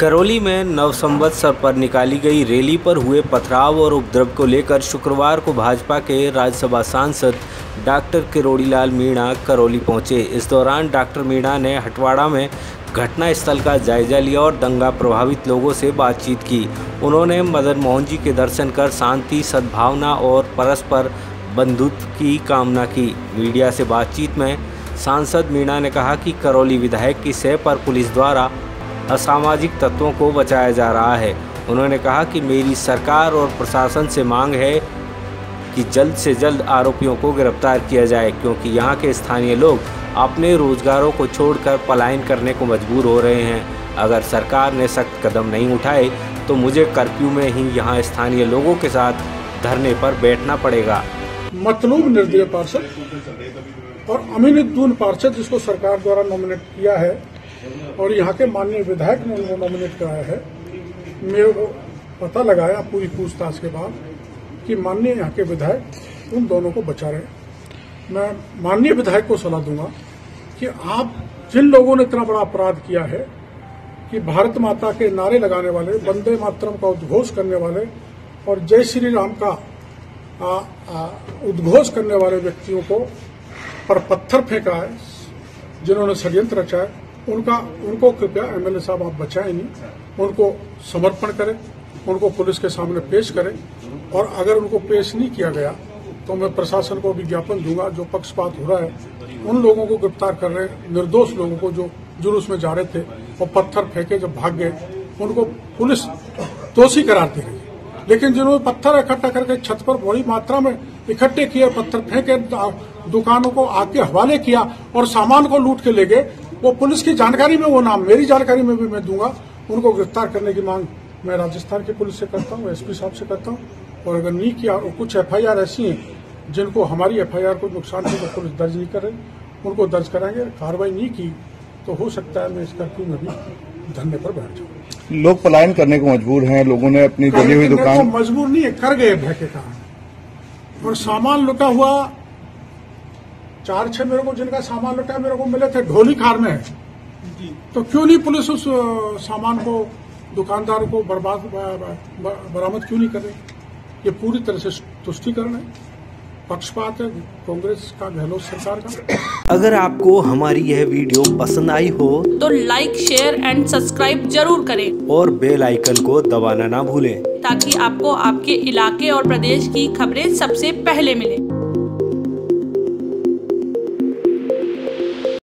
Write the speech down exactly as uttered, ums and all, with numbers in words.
करौली में नवसंवत्सर पर निकाली गई रैली पर हुए पथराव और उपद्रव को लेकर शुक्रवार को भाजपा के राज्यसभा सांसद डॉक्टर किरोड़ीलाल मीणा करौली पहुंचे। इस दौरान डॉक्टर मीणा ने हटवाड़ा में घटनास्थल का जायजा लिया और दंगा प्रभावित लोगों से बातचीत की। उन्होंने मदन मोहन जी के दर्शन कर शांति, सद्भावना और परस्पर बंधुत्व की कामना की। मीडिया से बातचीत में सांसद मीणा ने कहा कि करौली विधायक की सह पर पुलिस द्वारा असामाजिक तत्वों को बचाया जा रहा है। उन्होंने कहा कि मेरी सरकार और प्रशासन से मांग है कि जल्द से जल्द आरोपियों को गिरफ्तार किया जाए, क्योंकि यहाँ के स्थानीय लोग अपने रोजगारों को छोड़कर पलायन करने को मजबूर हो रहे हैं। अगर सरकार ने सख्त कदम नहीं उठाए तो मुझे कर्फ्यू में ही यहाँ स्थानीय लोगों के साथ धरने पर बैठना पड़ेगा। मतलूब निर्दलीय पार्षद और अमीनुद्दीन पार्षद जिसको सरकार द्वारा नॉमिनेट किया है और यहाँ के माननीय विधायक ने उनको नॉमिनेट कराया है, मेरे को पता लगाया पूरी पूछताछ के बाद कि माननीय यहाँ के विधायक उन दोनों को बचा रहे। मैं माननीय विधायक को सलाह दूंगा कि आप जिन लोगों ने इतना बड़ा अपराध किया है कि भारत माता के नारे लगाने वाले, वंदे मातरम का उद्घोष करने वाले और जय श्री राम का आ, आ, उद्घोष करने वाले व्यक्तियों को पर पत्थर फेंका है, जिन्होंने षड्यंत्र रचा है, उनका उनको कृपया एमएलए साहब आप बचाएं नहीं, उनको समर्पण करें, उनको पुलिस के सामने पेश करें और अगर उनको पेश नहीं किया गया तो मैं प्रशासन को विज्ञापन दूंगा। जो पक्षपात हो रहा है उन लोगों को गिरफ्तार कर रहे हैं, निर्दोष लोगों को जो जुलूस में जा रहे थे और पत्थर फेंके जब भाग गए उनको पुलिस दोषी करारती रही। लेकिन जिन्होंने पत्थर इकट्ठा करके छत पर बड़ी मात्रा में इकट्ठे किए, पत्थर फेंके, दुकानों को आग के हवाले किया और सामान को लूट के ले गए, वो पुलिस की जानकारी में, वो नाम मेरी जानकारी में भी मैं दूंगा। उनको गिरफ्तार करने की मांग मैं राजस्थान की पुलिस से करता हूँ, एसपी साहब से करता हूँ। और अगर नहीं किया और कुछ एफआईआर ऐसी हैं जिनको हमारी एफआईआर को नुकसान हो तो पुलिस दर्ज नहीं कर रही, उनको दर्ज कराएंगे। कार्रवाई नहीं की तो हो सकता है मैं इस कर्फ्यू में भी धरने पर बैठ जाऊँ। लोग पलायन करने को मजबूर हैं, लोगों ने अपनी जली हुई दुकान मजबूर नहीं है, कर गए भय के कारण। और सामान लुटा हुआ चार छह मेरे को जिनका सामान लुटा मेरे को मिले थे ढोली खार में, तो क्यों नहीं पुलिस उस सामान को, दुकानदार को बर्बाद बरामद क्यों नहीं कर रही? ये पूरी तरह से तुष्टीकरण है, पक्षपात है कांग्रेस का, गहलोत सरकार का। अगर आपको हमारी यह वीडियो पसंद आई हो तो लाइक, शेयर एंड सब्सक्राइब जरूर करें और बेल आइकन को दबाना ना भूलें, ताकि आपको आपके इलाके और प्रदेश की खबरें सबसे पहले मिले।